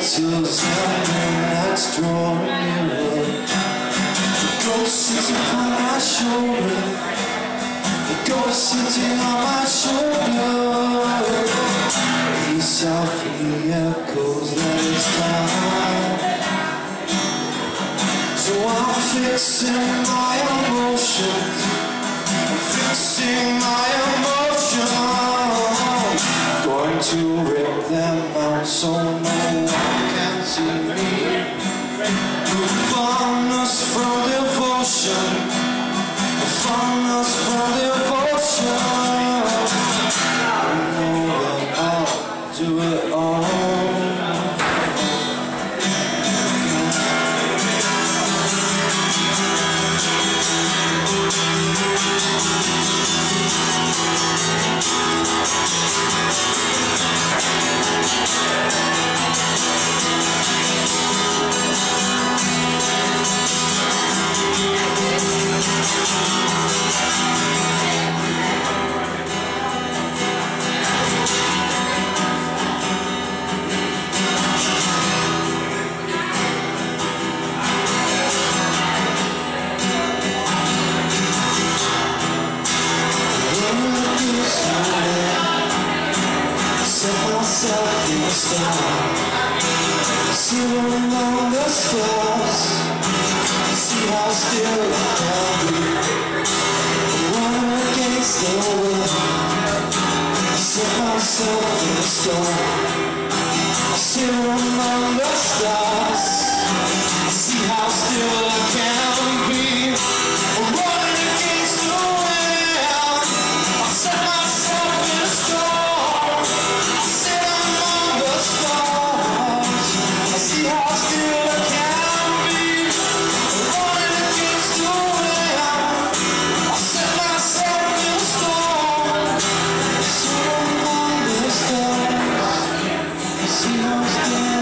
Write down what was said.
Till something that's drawing nearer. The ghost sitting on my shoulder. The ghost sitting on my shoulder. He softly echoes that it's time. So I'm fixing my emotions. I'm fixing my emotions. Going to rip them out so no one can see me. The fondness from devotion. The fondness from devotion. I know that I'll do it all. See among the stars, see how still I can be. Running against the wind, set myself in the storm. See among the stars, see how still I can be. Running against the wind, I set myself in the storm. Sit among the stars, see how still I can be. Running against the wind, I set myself in the storm. Sit among the stars, see how still